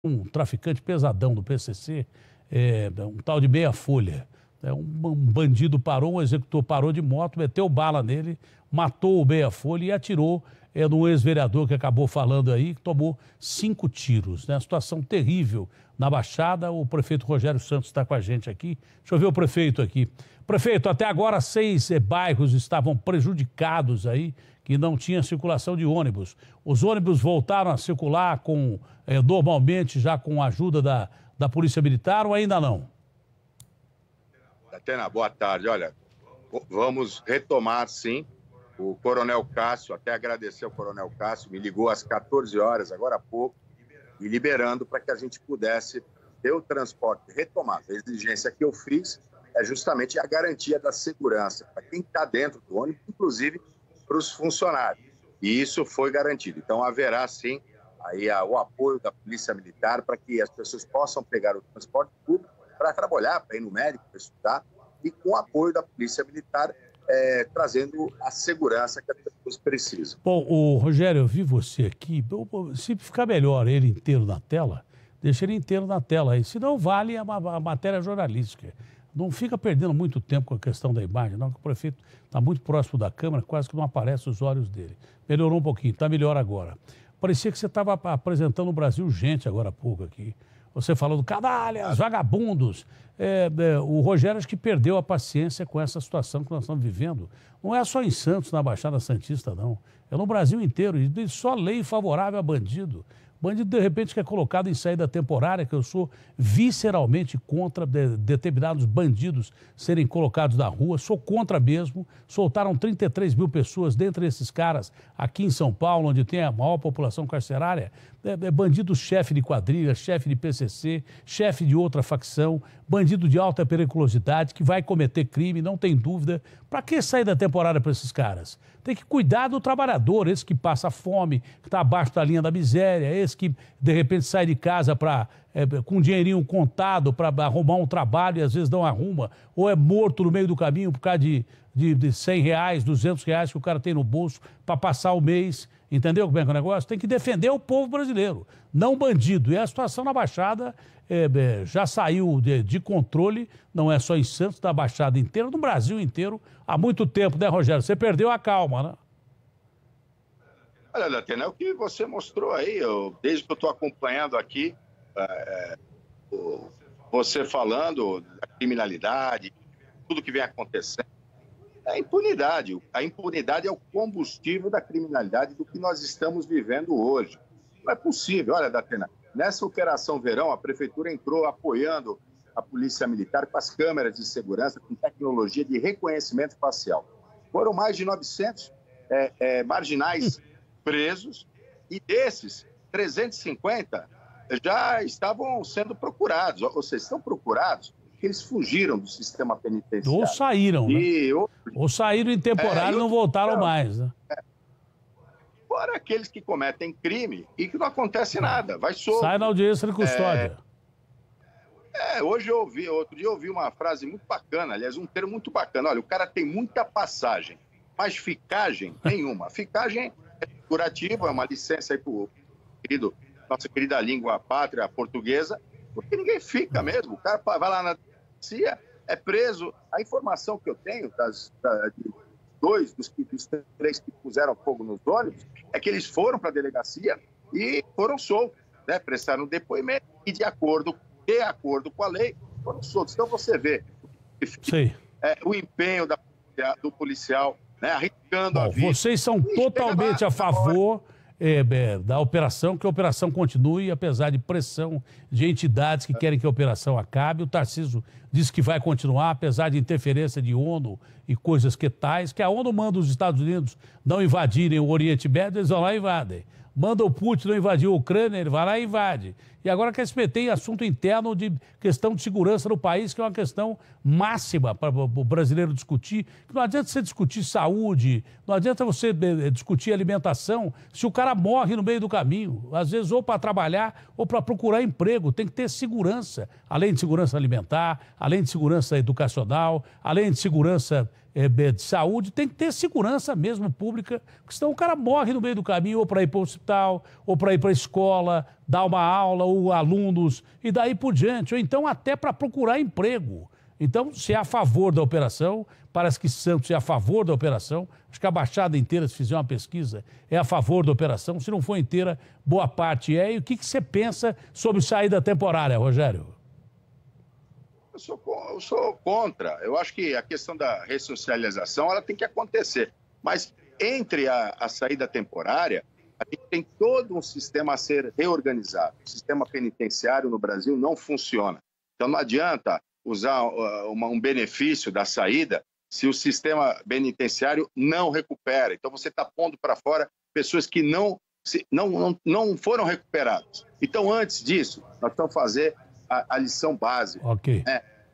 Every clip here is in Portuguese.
um traficante pesadão do PCC, um tal de Meia Folha. Um bandido parou, um executor parou de moto, meteu bala nele, matou o Meia Folha e atirou no ex-vereador que acabou falando aí, que tomou 5 tiros. Né? Situação terrível na Baixada. O prefeito Rogério Santos está com a gente aqui. Deixa eu ver o prefeito aqui. Prefeito, até agora 6 bairros estavam prejudicados aí, que não tinha circulação de ônibus. Os ônibus voltaram a circular normalmente, já com a ajuda da Polícia Militar, ou ainda não? Atena, boa tarde. Olha, vamos retomar, sim. O Coronel Cássio, até agradecer ao Coronel Cássio, me ligou às 14 horas, agora há pouco, me liberando para que a gente pudesse ter o transporte retomado. A exigência que eu fiz é justamente a garantia da segurança para quem está dentro do ônibus, inclusive para os funcionários. E isso foi garantido. Então, haverá, sim, aí, o apoio da Polícia Militar para que as pessoas possam pegar o transporte público para trabalhar, para ir no médico, para estudar, e com o apoio da Polícia Militar, trazendo a segurança que as pessoas precisam. Bom, Rogério, eu vi você aqui. Se ficar melhor ele inteiro na tela, deixa ele inteiro na tela aí. Senão vale a matéria jornalística. Não fica perdendo muito tempo com a questão da imagem, não, que o prefeito está muito próximo da câmera, quase que não aparece os olhos dele. Melhorou um pouquinho, está melhor agora. Parecia que você estava apresentando o Brasil Gente agora há pouco aqui. Você falou do canalhas, vagabundos. O Rogério acho que perdeu a paciência com essa situação que nós estamos vivendo. Não é só em Santos, na Baixada Santista, não. É no Brasil inteiro. E só lei favorável a bandido. Bandido, de repente, que é colocado em saída temporária, que eu sou visceralmente contra determinados bandidos serem colocados na rua. Sou contra mesmo. Soltaram 33 mil pessoas, dentre esses caras, aqui em São Paulo, onde tem a maior população carcerária. Bandido chefe de quadrilha, chefe de PCC, chefe de outra facção, bandido de alta periculosidade, que vai cometer crime, não tem dúvida. Para que saída temporária para esses caras? Tem que cuidar do trabalhador, esse que passa fome, que está abaixo da linha da miséria, esse que, de repente, sai de casa com um dinheirinho contado para arrumar um trabalho e às vezes não arruma, ou é morto no meio do caminho por causa de R$100, R$200 que o cara tem no bolso para passar o mês. Entendeu como é que é o negócio? Tem que defender o povo brasileiro, não bandido. E a situação na Baixada já saiu de controle, não é só em Santos, da Baixada inteira, no Brasil inteiro, há muito tempo, né, Rogério? Você perdeu a calma, né? Olha, Datena, é o que você mostrou aí, desde que eu estou acompanhando aqui, você falando da criminalidade, tudo que vem acontecendo. É a impunidade. A impunidade é o combustível da criminalidade do que nós estamos vivendo hoje. Não é possível. Olha, Datena, nessa Operação Verão, a Prefeitura entrou apoiando a Polícia Militar com as câmeras de segurança, com tecnologia de reconhecimento facial. Foram mais de 900 marginais presos e desses, 350 já estavam sendo procurados. Ou seja, estão procurados porque eles fugiram do sistema penitenciário. Ou saíram, né? Ou saíram em temporário e não voltaram mais, né? Fora aqueles que cometem crime e que não acontece nada, vai solto. Sai na audiência de custódia. Outro dia eu ouvi uma frase muito bacana, aliás, um termo muito bacana. Olha, o cara tem muita passagem, mas ficagem nenhuma. Ficagem é curativo, é uma licença aí para nossa querida língua pátria portuguesa, porque ninguém fica mesmo. O cara vai lá na delegacia, é preso. A informação que eu tenho dos 3 que puseram fogo nos ônibus é que eles foram para a delegacia e foram soltos, né? Prestaram depoimento e de acordo com a lei, foram soltos. Então você vê o empenho do policial, né? Arriscando a vida. Vocês são totalmente a favor da operação, que a operação continue, apesar de pressão de entidades que querem que a operação acabe. O Tarcísio diz que vai continuar, apesar de interferência de ONU e coisas que tais, que a ONU manda os Estados Unidos não invadirem o Oriente Médio, eles vão lá e invadem. Manda o Putin não invadir a Ucrânia, ele vai lá e invade. E agora quer se meter em assunto interno de questão de segurança no país, que é uma questão máxima para o brasileiro discutir. Não adianta você discutir saúde, não adianta você discutir alimentação, se o cara morre no meio do caminho, às vezes ou para trabalhar ou para procurar emprego. Tem que ter segurança, além de segurança alimentar, além de segurança educacional, além de segurança de saúde, tem que ter segurança mesmo pública, porque senão o cara morre no meio do caminho, ou para ir para o hospital, ou para ir para a escola, dar uma aula, ou alunos, e daí por diante, ou então até para procurar emprego. Então, se é a favor da operação, parece que Santos é a favor da operação, acho que a Baixada inteira, se fizer uma pesquisa, é a favor da operação, se não for inteira, boa parte é. E o que você pensa sobre saída temporária, Rogério? Eu sou contra. Eu acho que a questão da ressocialização ela tem que acontecer. Mas entre a saída temporária, a gente tem todo um sistema a ser reorganizado. O sistema penitenciário no Brasil não funciona. Então não adianta usar um benefício da saída se o sistema penitenciário não recupera. Então você está pondo para fora pessoas que não foram recuperadas. Então antes disso, nós vamos fazer a lição básica. Ok.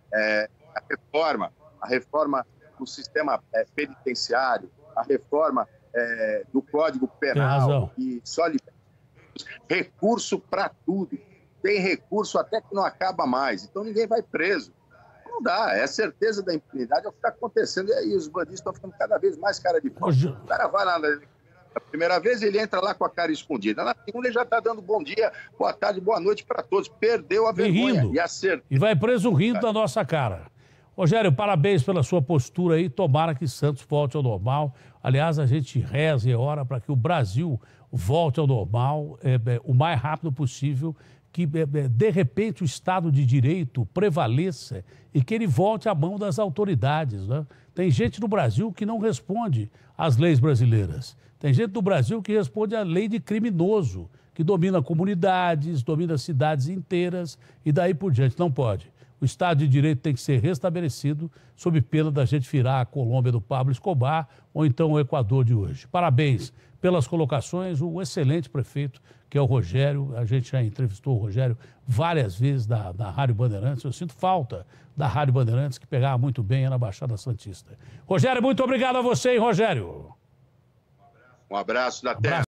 A reforma do sistema penitenciário, a reforma do Código Penal, e só recurso para tudo. Tem recurso até que não acaba mais. Então ninguém vai preso. Não dá, é a certeza da impunidade, é o que está acontecendo. E aí os bandidos estão ficando cada vez mais cara de pau. O cara vai lá a primeira vez ele entra lá com a cara escondida. Na segunda ele já está dando bom dia, boa tarde, boa noite para todos. Perdeu a vergonha rindo. E a certeza. E vai preso rindo da nossa cara. Rogério, parabéns pela sua postura aí. Tomara que Santos volte ao normal. Aliás, a gente reza e ora para que o Brasil volte ao normal o mais rápido possível, que de repente o Estado de Direito prevaleça e que ele volte à mão das autoridades, né? Tem gente no Brasil que não responde às leis brasileiras. Tem gente no Brasil que responde à lei de criminoso, que domina comunidades, domina cidades inteiras e daí por diante. Não pode. O Estado de Direito tem que ser restabelecido sob pena da gente virar a Colômbia do Pablo Escobar ou então o Equador de hoje. Parabéns pelas colocações, o excelente prefeito, que é o Rogério. A gente já entrevistou o Rogério várias vezes da Rádio Bandeirantes. Eu sinto falta da Rádio Bandeirantes, que pegava muito bem na Baixada Santista. Rogério, muito obrigado a você, hein, Rogério? Um abraço da terra.